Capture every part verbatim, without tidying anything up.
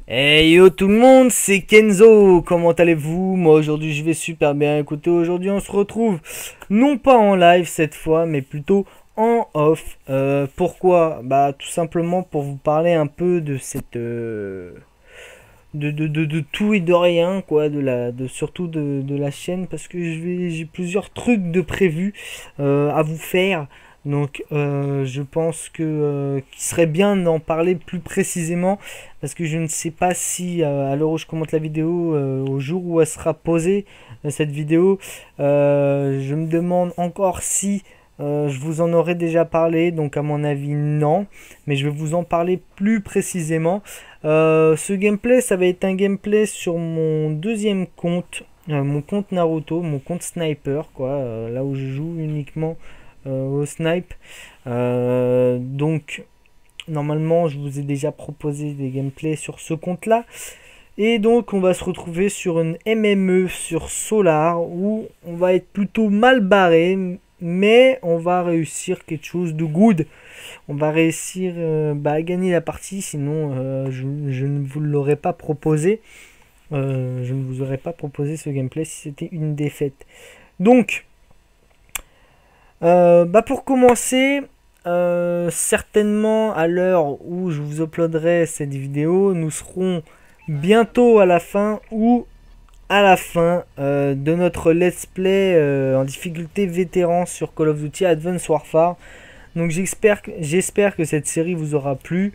Hey yo tout le monde, c'est Kenzo, comment allez-vous? Moi aujourd'hui je vais super bien. Écoutez, aujourd'hui on se retrouve non pas en live cette fois, mais plutôt en off. Euh, pourquoi? Bah tout simplement pour vous parler un peu de cette... euh, de, de, de, de tout et de rien, quoi, de la, de, surtout de, de la chaîne, parce que je vais, j'ai plusieurs trucs de prévus euh, à vous faire. Donc euh, je pense que euh, qu'il serait bien d'en parler plus précisément parce que je ne sais pas si euh, à l'heure où je commente la vidéo, euh, au jour où elle sera posée euh, cette vidéo, euh, je me demande encore si euh, je vous en aurais déjà parlé. Donc à mon avis non, mais je vais vous en parler plus précisément. Euh, ce gameplay, ça va être un gameplay sur mon deuxième compte, euh, mon compte Naruto, mon compte sniper, quoi, euh, là où je joue uniquement euh, au snipe. Euh, donc, normalement, je vous ai déjà proposé des gameplays sur ce compte-là. Et donc, on va se retrouver sur une M M E sur Solar où on va être plutôt mal barré, mais on va réussir quelque chose de good. On va réussir euh, bah, à gagner la partie, sinon euh, je, je ne vous l'aurais pas proposé. Euh, je ne vous aurais pas proposé ce gameplay si c'était une défaite. Donc, euh, bah pour commencer, euh, certainement à l'heure où je vous uploaderai cette vidéo, nous serons bientôt à la fin ou à la fin euh, de notre let's play euh, en difficulté vétéran sur Call of Duty Advanced Warfare. Donc j'espère que, j'espère que cette série vous aura plu.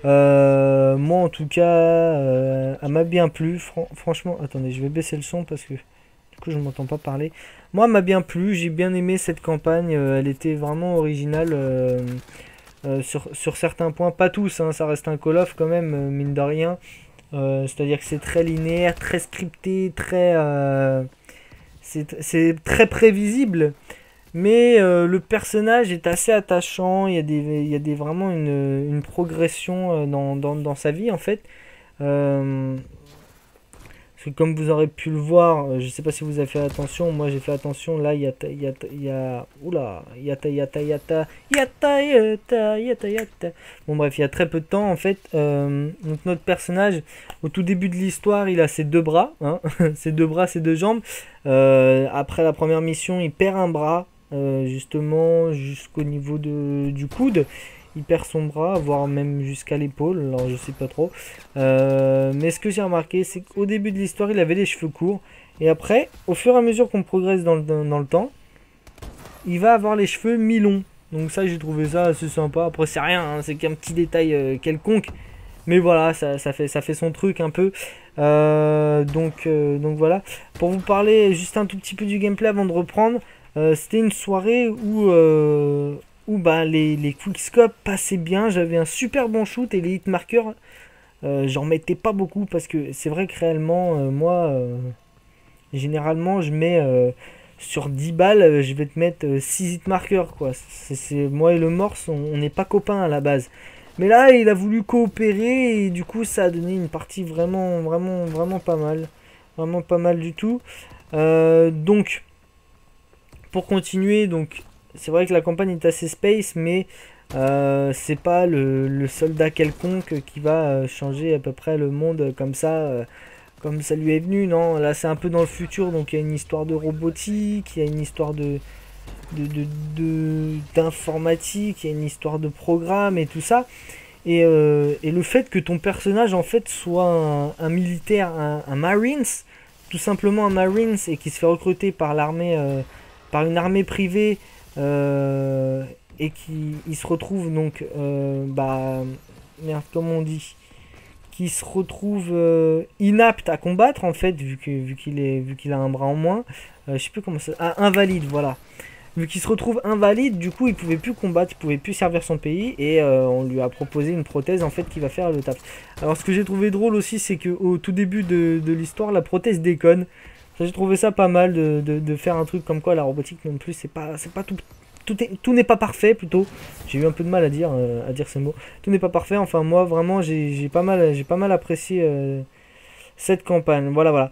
Euh, moi en tout cas, euh, elle m'a bien plu. Fran franchement, attendez, je vais baisser le son parce que du coup je ne m'entends pas parler. Moi elle m'a bien plu, j'ai bien aimé cette campagne. Euh, elle était vraiment originale euh, euh, sur, sur certains points. Pas tous, hein, ça reste un Call of quand même, euh, mine de rien. Euh, C'est-à-dire que c'est très linéaire, très scripté, très... Euh, c'est très prévisible. Mais euh, le personnage est assez attachant, il y a, des, il y a des, vraiment une, une progression euh, dans, dans, dans sa vie en fait. Euh, parce que comme vous aurez pu le voir, euh, je sais pas si vous avez fait attention, moi j'ai fait attention, là il y a... Il y a, il y a oula, yata yata yata, yata yata yata yata. Bon bref, il y a très peu de temps en fait. Euh, donc notre personnage, au tout début de l'histoire, il a ses deux bras, hein, ses deux bras, ses deux jambes. Euh, après la première mission, il perd un bras. Euh, justement jusqu'au niveau de, du coude, il perd son bras, voire même jusqu'à l'épaule, alors je sais pas trop. Euh, mais ce que j'ai remarqué, c'est qu'au début de l'histoire, il avait les cheveux courts, et après, au fur et à mesure qu'on progresse dans le, dans, dans le temps, il va avoir les cheveux mi-longs. Donc ça, j'ai trouvé ça assez sympa. Après, c'est rien, hein, c'est qu'un petit détail euh, quelconque. Mais voilà, ça, ça, fait, ça fait son truc un peu. Euh, donc, euh, donc voilà. Pour vous parler juste un tout petit peu du gameplay avant de reprendre, euh, c'était une soirée où, euh, où bah, les, les quickscopes passaient bien. J'avais un super bon shoot et les hitmarkers, euh, j'en mettais pas beaucoup parce que c'est vrai que réellement, euh, moi, euh, généralement, je mets euh, sur dix balles, euh, je vais te mettre euh, six hitmarkers, quoi. C'est, c'est, moi et le morse, on n'est pas copains à la base. Mais là, il a voulu coopérer et du coup, ça a donné une partie vraiment, vraiment, vraiment pas mal. Vraiment pas mal du tout. Euh, donc, pour continuer, donc c'est vrai que la campagne est assez space, mais euh, c'est pas le, le soldat quelconque qui va euh, changer à peu près le monde comme ça, euh, comme ça lui est venu. Non, là c'est un peu dans le futur, donc il y a une histoire de robotique, il y a une histoire de de, de, de- d'informatique, il y a une histoire de programme et tout ça. Et, euh, et le fait que ton personnage en fait soit un, un militaire, un, un Marines, tout simplement un Marines, et qui se fait recruter par l'armée, euh, par une armée privée, euh, et qui il se retrouve donc, euh, bah, merde, comment on dit, qui se retrouve euh, inapte à combattre en fait, vu que vu qu'il est vu qu'il a un bras en moins. Euh, je sais plus comment ça, ah, invalide, voilà. Vu qu'il se retrouve invalide, du coup il pouvait plus combattre, il pouvait plus servir son pays, et euh, on lui a proposé une prothèse en fait qui va faire le taf. Alors ce que j'ai trouvé drôle aussi, c'est que au tout début de, de l'histoire, la prothèse déconne. Ça, j'ai trouvé ça pas mal de, de, de faire un truc comme quoi la robotique non plus, c'est pas c'est pas tout tout, est, tout n'est pas parfait plutôt. J'ai eu un peu de mal à dire euh, à dire ce mot. Tout n'est pas parfait. Enfin moi vraiment j'ai j'ai pas mal j'ai pas mal apprécié euh, cette campagne. Voilà voilà.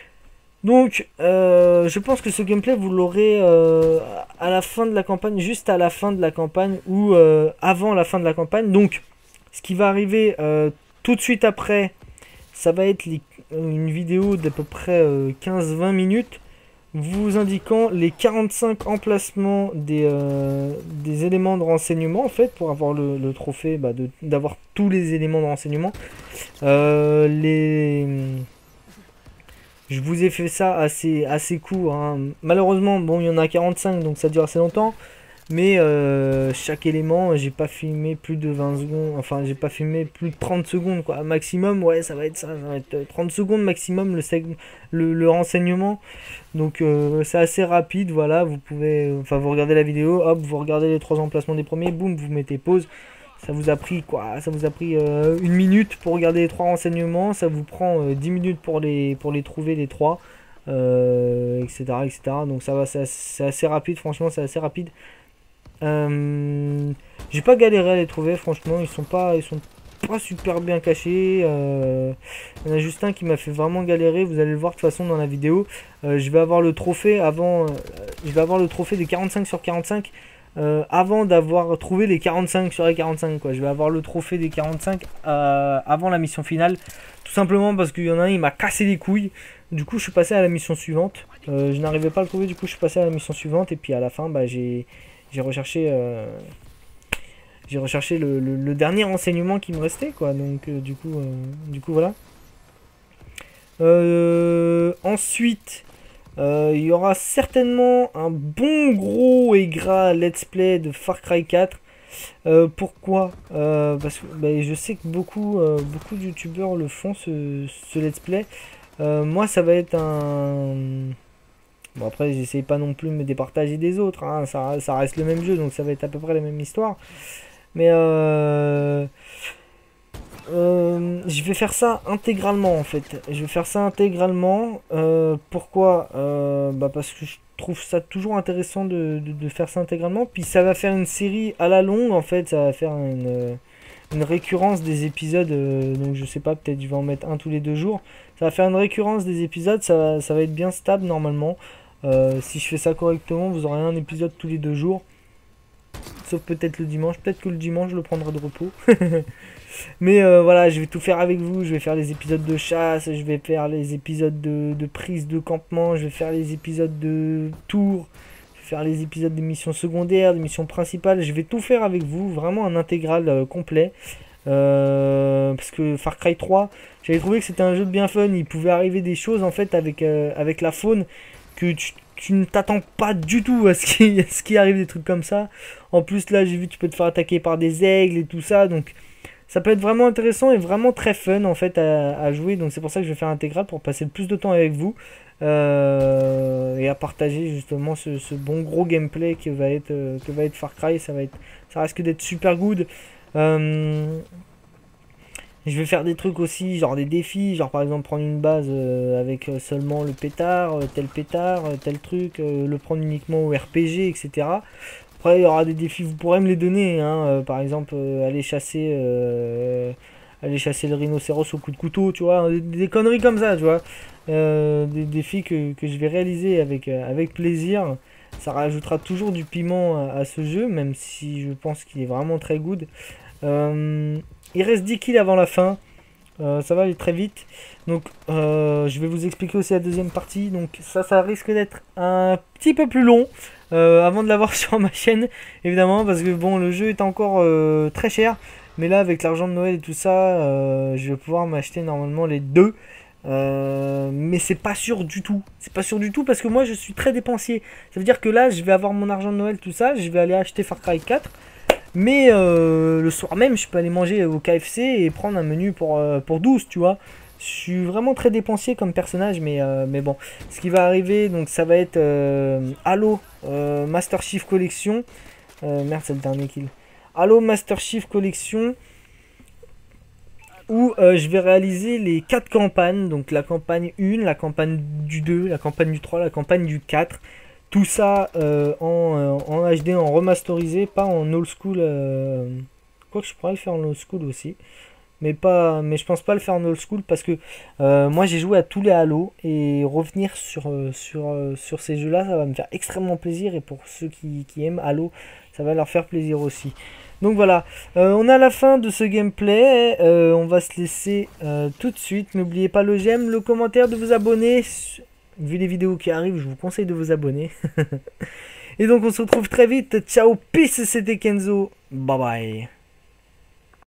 Donc, euh, je pense que ce gameplay, vous l'aurez euh, à la fin de la campagne, juste à la fin de la campagne, ou euh, avant la fin de la campagne. Donc, ce qui va arriver euh, tout de suite après, ça va être les, une vidéo d'à peu près euh, quinze vingt minutes, vous indiquant les quarante-cinq emplacements des, euh, des éléments de renseignement, en fait, pour avoir le, le trophée, bah, d'avoir tous les éléments de renseignement. Euh, les... Je vous ai fait ça assez, assez court, hein. Malheureusement, bon, il y en a quarante-cinq, donc ça dure assez longtemps. Mais euh, chaque élément, j'ai pas filmé plus de vingt secondes, enfin j'ai pas filmé plus de trente secondes quoi, maximum, ouais ça va être ça, ça va être trente secondes maximum le, le, le renseignement. Donc euh, c'est assez rapide, voilà, vous pouvez, enfin vous regardez la vidéo, hop, vous regardez les trois emplacements des premiers, boum, vous mettez pause. Ça vous a pris quoi, ça vous a pris euh, une minute pour regarder les trois renseignements, ça vous prend euh, dix minutes pour les, pour les trouver les trois, euh, et cetera, et cetera. Donc ça va, c'est assez, assez rapide, franchement c'est assez rapide. Euh, j'ai pas galéré à les trouver, franchement, ils sont pas, ils sont pas super bien cachés. Euh, il y en a juste un qui m'a fait vraiment galérer. Vous allez le voir de toute façon dans la vidéo. Euh, je vais avoir le trophée avant, euh, je vais avoir le trophée des quarante-cinq sur quarante-cinq euh, avant d'avoir trouvé les quarante-cinq sur les quarante-cinq. Quoi. Je vais avoir le trophée des quarante-cinq euh, avant la mission finale, tout simplement parce qu'il y en a un, il m'a cassé les couilles. Du coup, je suis passé à la mission suivante. Euh, je n'arrivais pas à le trouver, du coup, je suis passé à la mission suivante et puis à la fin, bah j'ai J'ai recherché, euh, j'ai recherché le, le, le dernier renseignement qui me restait, quoi. Donc, euh, du coup, euh, du coup, voilà. Euh, ensuite, euh, il y aura certainement un bon gros et gras let's play de Far Cry quatre. Euh, pourquoi euh, Parce que bah, je sais que beaucoup, euh, beaucoup de youtubeurs le font, ce, ce let's play. Euh, moi, ça va être un... Bon après j'essaye pas non plus de me départager des autres, hein. ça, ça reste le même jeu donc ça va être à peu près la même histoire. Mais euh, euh, je vais faire ça intégralement en fait. Je vais faire ça intégralement. Euh, pourquoi euh, bah parce que je trouve ça toujours intéressant de, de, de faire ça intégralement. Puis ça va faire une série à la longue en fait. Ça va faire une, une récurrence des épisodes. Euh, donc je sais pas, peut-être je vais en mettre un tous les deux jours. Ça va faire une récurrence des épisodes. Ça va, ça va être bien stable normalement. Euh, si je fais ça correctement, vous aurez un épisode tous les deux jours. Sauf peut-être le dimanche. Peut-être que le dimanche, je le prendrai de repos. Mais euh, voilà, je vais tout faire avec vous. Je vais faire les épisodes de chasse. Je vais faire les épisodes de, de prise de campement. Je vais faire les épisodes de tour. Je vais faire les épisodes de missions secondaires, de missions principales. Je vais tout faire avec vous. Vraiment un intégral euh, complet. Euh, parce que Far Cry trois, j'avais trouvé que c'était un jeu bien fun. Il pouvait arriver des choses en fait avec, euh, avec la faune que tu, tu ne t'attends pas du tout à ce qui, à ce qui arrive, des trucs comme ça. En plus là j'ai vu que tu peux te faire attaquer par des aigles et tout ça, donc ça peut être vraiment intéressant et vraiment très fun en fait à, à jouer. Donc c'est pour ça que je vais faire intégral pour passer le plus de temps avec vous euh, et à partager justement ce, ce bon gros gameplay que va être, euh, que va être Far Cry. Ça va être, ça risque d'être super good. Euh, Je vais faire des trucs aussi, genre des défis, genre par exemple prendre une base euh, avec seulement le pétard, euh, tel pétard, euh, tel truc, euh, le prendre uniquement au R P G, et cetera. Après il y aura des défis, vous pourrez me les donner, hein, euh, par exemple euh, aller chasser euh, aller chasser le rhinocéros au coup de couteau, tu vois, des, des conneries comme ça, tu vois. Euh, des défis que, que je vais réaliser avec, euh, avec plaisir. Ça rajoutera toujours du piment à, à ce jeu, même si je pense qu'il est vraiment très good. Euh, il reste dix kills avant la fin. Euh, ça va aller très vite. Donc euh, je vais vous expliquer aussi la deuxième partie. Donc ça, ça risque d'être un petit peu plus long. Euh, avant de l'avoir sur ma chaîne, évidemment. Parce que bon, le jeu est encore euh, très cher. Mais là, avec l'argent de Noël et tout ça, euh, je vais pouvoir m'acheter normalement les deux. Euh, mais c'est pas sûr du tout. C'est pas sûr du tout parce que moi je suis très dépensier. Ça veut dire que là, je vais avoir mon argent de Noël, tout ça. Je vais aller acheter Far Cry quatre. Mais euh, le soir même, je peux aller manger au K F C et prendre un menu pour, euh, pour douze, tu vois. Je suis vraiment très dépensier comme personnage, mais, euh, mais bon. Ce qui va arriver, donc ça va être euh, Halo euh, Master Chief Collection. Euh, merde, c'est le dernier kill. Halo Master Chief Collection. Où euh, je vais réaliser les quatre campagnes. Donc la campagne un, la campagne du deux, la campagne du trois, la campagne du quatre. Tout ça euh, en, euh, en H D, en remasterisé, pas en old school. Euh... Quoique je pourrais le faire en old school aussi. mais pas, mais je pense pas le faire en old school parce que euh, moi j'ai joué à tous les Halo et revenir sur euh, sur euh, sur ces jeux-là, ça va me faire extrêmement plaisir et pour ceux qui, qui aiment Halo, ça va leur faire plaisir aussi. Donc voilà, euh, on est à la fin de ce gameplay, euh, on va se laisser euh, tout de suite. N'oubliez pas le j'aime, le commentaire, de vous abonner. Vu les vidéos qui arrivent, je vous conseille de vous abonner. Et donc on se retrouve très vite. Ciao, peace, c'était Kenzo. Bye bye.